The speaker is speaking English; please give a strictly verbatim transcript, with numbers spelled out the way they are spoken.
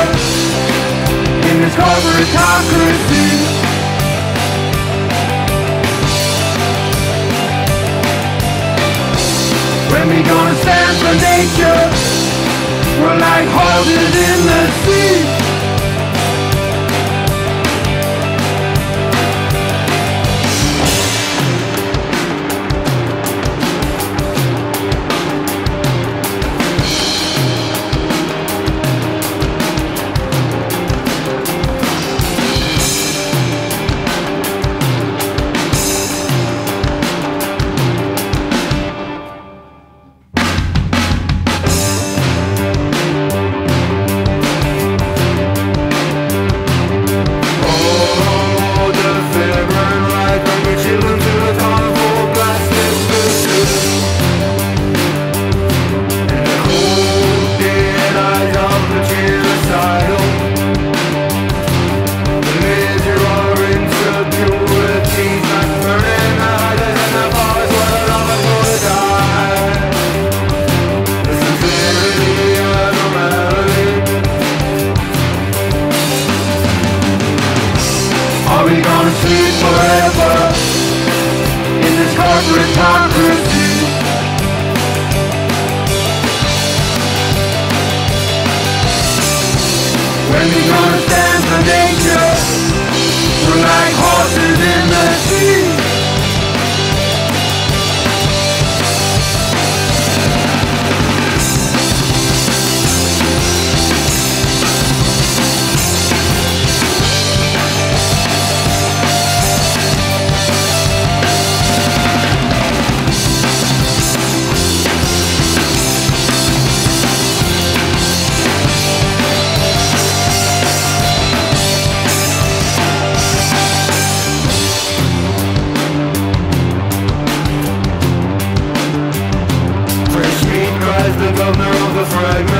in this corporatocracy. When we gonna stand for nature? We're like horses in the sea. Are we gonna sleep forever in this corporatocracy? When we gonna stand for nature? We're like horses in the sea. The governor of the fragment.